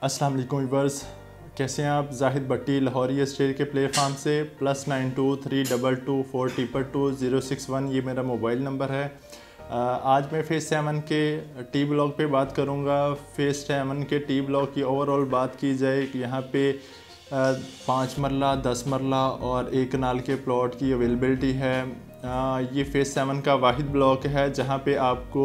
अस्सलाम वालेकुम व्यूअर्स, कैसे हैं आप। जाहिद भट्टी लाहौरी एस्टेट के प्लेटफार्म से +9232224061 ये मेरा मोबाइल नंबर है। आज मैं फेज़ 7 के टी ब्लॉक पे बात करूँगा। फेज़ 7 के टी ब्लॉक की ओवरऑल बात की जाए कि यहाँ पे 5 मरला 10 मरला और 1 कनाल के प्लॉट की अवेलेबिलिटी है। ये फेज़ 7 का वाहिद ब्लॉक है जहाँ पे आपको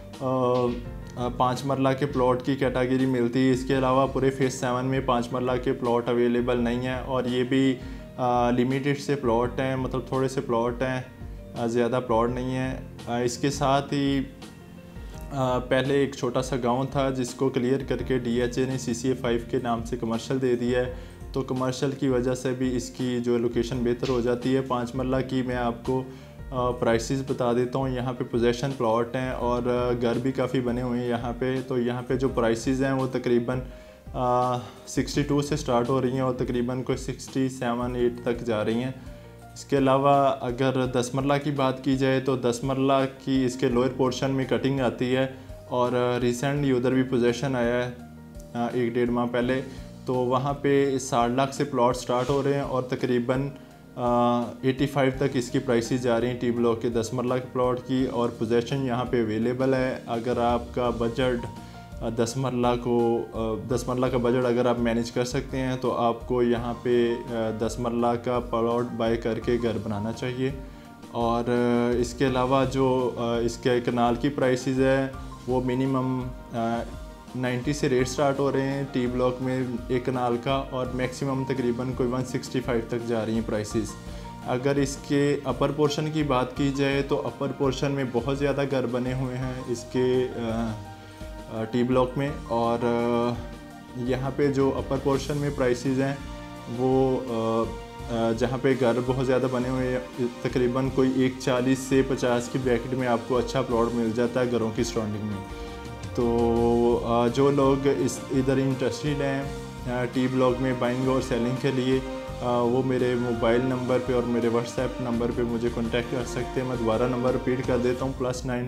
5 मरला के प्लॉट की कैटेगरी मिलती है। इसके अलावा पूरे फेज़ 7 में 5 मरला के प्लॉट अवेलेबल नहीं हैं और ये भी लिमिटेड से प्लॉट हैं, मतलब थोड़े से प्लॉट हैं, ज़्यादा प्लॉट नहीं है। इसके साथ ही पहले एक छोटा सा गांव था जिसको क्लियर करके DHA ने CCA 5 के नाम से कमर्शियल दे दिया है, तो कमर्शियल की वजह से भी इसकी जो लोकेशन बेहतर हो जाती है। 5 मरला की मैं आपको प्राइसेस बता देता हूँ। यहाँ पे पोजेशन प्लॉट हैं और घर भी काफ़ी बने हुए हैं यहाँ पे। तो यहाँ पे जो प्राइसेस हैं वो तकरीबन 62 से स्टार्ट हो रही हैं और तकरीबन कोई 67-8 तक जा रही हैं। इसके अलावा अगर 10 मरला की बात की जाए तो 10 मरला की इसके लोअर पोर्शन में कटिंग आती है और रिसेंटली उधर भी पोजेशन आया है 1-1.5 माह पहले। तो वहाँ पे 60 लाख से प्लॉट स्टार्ट हो रहे हैं और तकरीबन 85 तक इसकी प्राइसेस जा रही हैं टी ब्लॉक के 10 मरला के प्लॉट की। और पोजेशन यहाँ पे अवेलेबल है। अगर आपका बजट 10 मरला का बजट अगर आप मैनेज कर सकते हैं तो आपको यहाँ पे 10 मरला का प्लॉट बाय करके घर बनाना चाहिए। और इसके अलावा जो इसके कनाल की प्राइसेस है वो मिनिमम 90 से रेट स्टार्ट हो रहे हैं टी ब्लॉक में 1 कनाल का और मैक्सिमम तकरीबन कोई 165 तक जा रही हैं प्राइसेस। अगर इसके अपर पोर्शन की बात की जाए तो अपर पोर्शन में बहुत ज़्यादा घर बने हुए हैं इसके टी ब्लॉक में। और यहाँ पे जो अपर पोर्शन में प्राइसेस हैं वो जहाँ पे घर बहुत ज़्यादा बने हुए हैं तकरीबन कोई 140 से 50 की ब्रैकेट में आपको अच्छा प्लॉट मिल जाता है घरों की सराउंडिंग में। तो जो लोग इधर इंटरेस्टेड हैं टी ब्लॉक में बाइंग और सेलिंग के लिए वो मेरे मोबाइल नंबर पे और मेरे व्हाट्सएप नंबर पे मुझे कांटेक्ट कर सकते हैं। मैं दोबारा नंबर रिपीट कर देता हूँ,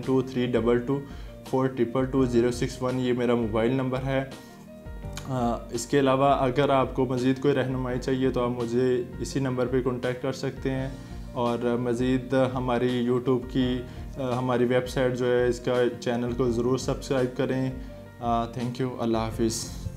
+9232224061 ये मेरा मोबाइल नंबर है। इसके अलावा अगर आपको मज़ीद कोई रहनुमाई चाहिए तो आप मुझे इसी नंबर पे कांटेक्ट कर सकते हैं। और मज़ीद हमारी यूट्यूब की हमारी वेबसाइट जो है इसका चैनल को ज़रूर सब्सक्राइब करें। थैंक यू, अल्लाह हाफिज़।